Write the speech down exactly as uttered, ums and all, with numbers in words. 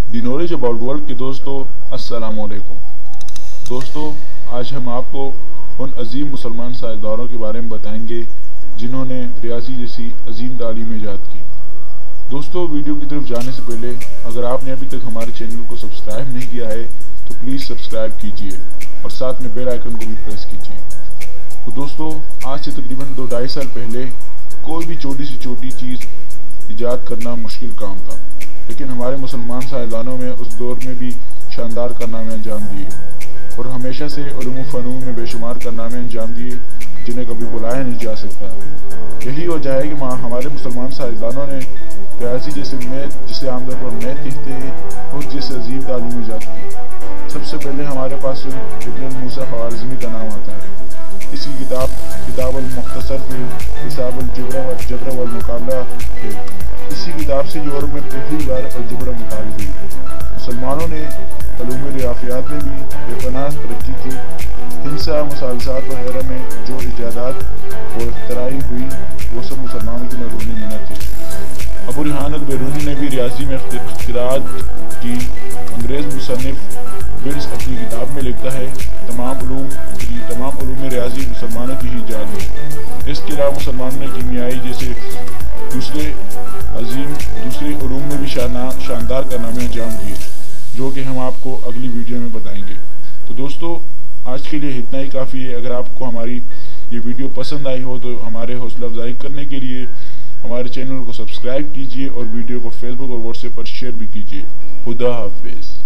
The knowledge about world के दोस्तों, अस्सलाम वालेकुम। दोस्तों, आज हम आपको उन अजीम मुसलमान साइंसदानों के बारे में बताएंगे जिन्होंने रियाजी जैसी अजीम तालीम ईजाद की। दोस्तों, वीडियो की तरफ जाने से पहले अगर आपने अभी तक हमारे चैनल को सब्सक्राइब नहीं किया है तो प्लीज़ सब्सक्राइब कीजिए और साथ में बेल आइकन को भी प्रेस कीजिए। तो दोस्तों, आज से तकरीबन दो ढाई साल पहले कोई भी छोटी सी छोटी चीज़ ईजाद करना मुश्किल काम था, लेकिन हमारे मुसलमान साइंसदानों में उस दौर में भी शानदार कारनामे अंजाम दिए और हमेशा से उलूम फ़नून में बेशुमार कारनामे अंजाम दिए जिन्हें कभी बुलाया नहीं जा सकता। यही वजह है कि हमारे मुसलमान साइंसदानों ने रियाजी जैसे मैथ, जिसे आमतौर पर मैथ कहते हैं, और जैसे अजीब तालीम ईजाद की। सबसे पहले हमारे पास इब्न मूसा ख्वारिज़मी का नाम आता है। इसकी किताब किताब अल-मुख्तसर पे हिसाब al-jabr wal-मुकाबला है। इसी किताब से यूरोप में पहली बार अलजेब्रा मुतारिफ हुई। मुसलमानों ने उलूम रियाफियात में भी बेपनाह तरक्की की। हिंसा, मुसालसात वगैरह में जो इजादात और इख्तराई हुई वो सब मुसलमानों की मरूनी मिन्नत थी। अबू रिहान अल-बैरूनी ने भी रियाजी में इख्तिरात की। अंग्रेज़ मुसन्निफ बिल्स अपनी किताब में लिखता है, तमाम उलूम तमाम उलूम रियाजी मुसलमानों की ही जान है। इसके अलावा मुसलमानों ने कीमियाई जैसे दूसरे अजीम दूसरे उलूम में भी शानदार कारनामे अंजाम दिए, जो कि हम आपको अगली वीडियो में बताएंगे। तो दोस्तों, आज के लिए इतना ही काफ़ी है। अगर आपको हमारी ये वीडियो पसंद आई हो तो हमारे हौसला अफजाई करने के लिए हमारे चैनल को सब्सक्राइब कीजिए और वीडियो को फेसबुक और व्हाट्सएप पर शेयर भी कीजिए। खुदा हाफिज़।